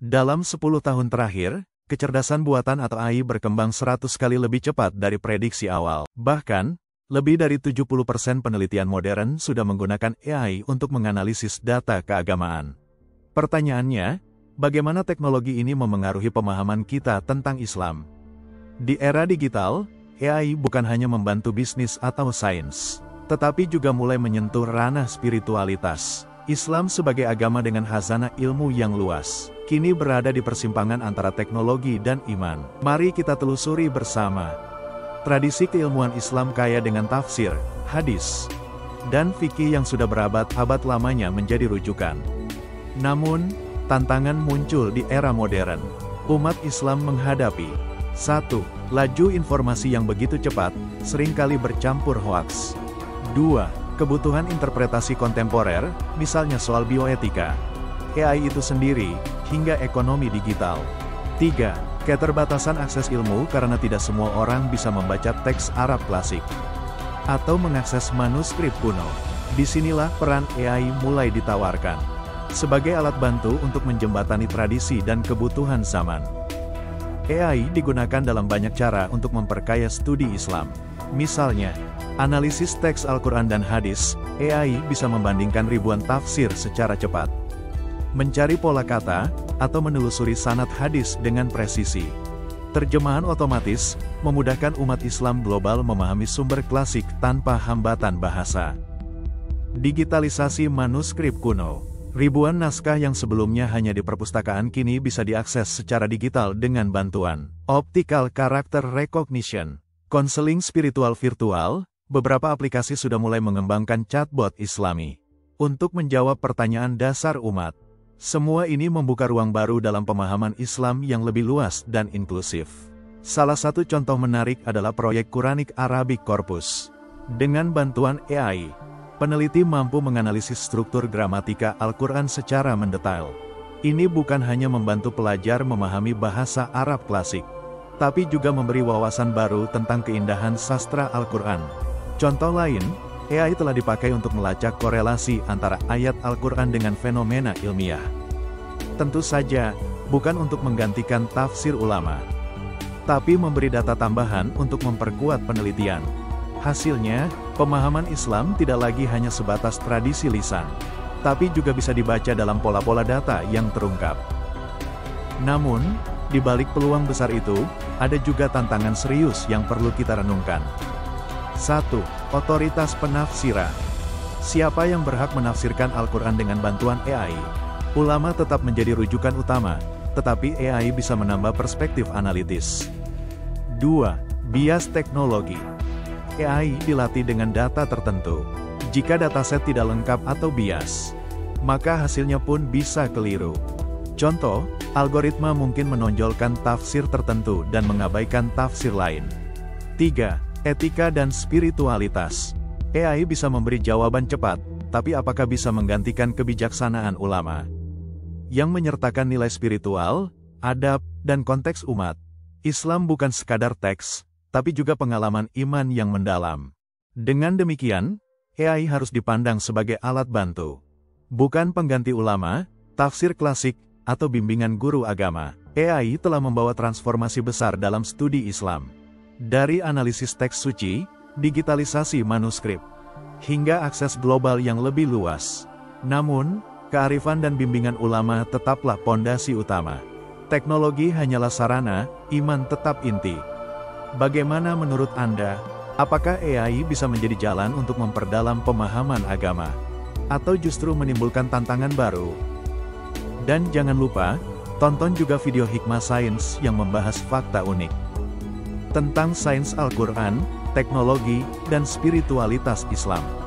Dalam 10 tahun terakhir, kecerdasan buatan atau AI berkembang 100 kali lebih cepat dari prediksi awal. Bahkan, lebih dari 70% penelitian modern sudah menggunakan AI untuk menganalisis data keagamaan. Pertanyaannya, bagaimana teknologi ini memengaruhi pemahaman kita tentang Islam? Di era digital, AI bukan hanya membantu bisnis atau sains, tetapi juga mulai menyentuh ranah spiritualitas. Islam sebagai agama dengan khazanah ilmu yang luas, kini berada di persimpangan antara teknologi dan iman. Mari kita telusuri bersama. Tradisi keilmuan Islam kaya dengan tafsir, hadis, dan fikih yang sudah berabad-abad lamanya menjadi rujukan. Namun, tantangan muncul di era modern. Umat Islam menghadapi 1. Laju informasi yang begitu cepat, seringkali bercampur hoaks. 2. Kebutuhan interpretasi kontemporer, misalnya soal bioetika, AI itu sendiri, hingga ekonomi digital. 3. Keterbatasan akses ilmu karena tidak semua orang bisa membaca teks Arab klasik atau mengakses manuskrip kuno. Disinilah peran AI mulai ditawarkan sebagai alat bantu untuk menjembatani tradisi dan kebutuhan zaman. AI digunakan dalam banyak cara untuk memperkaya studi Islam. Misalnya, analisis teks Al-Quran dan hadis, AI bisa membandingkan ribuan tafsir secara cepat, mencari pola kata, atau menelusuri sanad hadis dengan presisi. Terjemahan otomatis, memudahkan umat Islam global memahami sumber klasik tanpa hambatan bahasa. Digitalisasi manuskrip kuno. Ribuan naskah yang sebelumnya hanya di perpustakaan kini bisa diakses secara digital dengan bantuan Optical Character Recognition. Konseling spiritual virtual, beberapa aplikasi sudah mulai mengembangkan chatbot Islami untuk menjawab pertanyaan dasar umat. Semua ini membuka ruang baru dalam pemahaman Islam yang lebih luas dan inklusif. Salah satu contoh menarik adalah proyek Quranic Arabic Corpus. Dengan bantuan AI, peneliti mampu menganalisis struktur gramatika Al-Quran secara mendetail. Ini bukan hanya membantu pelajar memahami bahasa Arab klasik, tapi juga memberi wawasan baru tentang keindahan sastra Al-Quran. Contoh lain, AI telah dipakai untuk melacak korelasi antara ayat Al-Quran dengan fenomena ilmiah. Tentu saja, bukan untuk menggantikan tafsir ulama, tapi memberi data tambahan untuk memperkuat penelitian. Hasilnya, pemahaman Islam tidak lagi hanya sebatas tradisi lisan, tapi juga bisa dibaca dalam pola-pola data yang terungkap. Namun, di balik peluang besar itu, ada juga tantangan serius yang perlu kita renungkan. 1. Otoritas penafsiran. Siapa yang berhak menafsirkan Al-Quran dengan bantuan AI? Ulama tetap menjadi rujukan utama, tetapi AI bisa menambah perspektif analitis. 2. Bias teknologi. AI dilatih dengan data tertentu. Jika dataset tidak lengkap atau bias, maka hasilnya pun bisa keliru. Contoh, algoritma mungkin menonjolkan tafsir tertentu dan mengabaikan tafsir lain. 3. Etika dan spiritualitas. AI bisa memberi jawaban cepat, tapi apakah bisa menggantikan kebijaksanaan ulama yang menyertakan nilai spiritual, adab, dan konteks umat? Islam bukan sekadar teks, tapi juga pengalaman iman yang mendalam. Dengan demikian, AI harus dipandang sebagai alat bantu, bukan pengganti ulama, tafsir klasik, atau bimbingan guru agama. AI telah membawa transformasi besar dalam studi Islam. Dari analisis teks suci, digitalisasi manuskrip, hingga akses global yang lebih luas. Namun, kearifan dan bimbingan ulama tetaplah pondasi utama. Teknologi hanyalah sarana, iman tetap inti. Bagaimana menurut Anda? Apakah AI bisa menjadi jalan untuk memperdalam pemahaman agama? Atau justru menimbulkan tantangan baru? Dan jangan lupa, tonton juga video Hikmah Sains yang membahas fakta unik tentang sains Al-Quran, teknologi, dan spiritualitas Islam.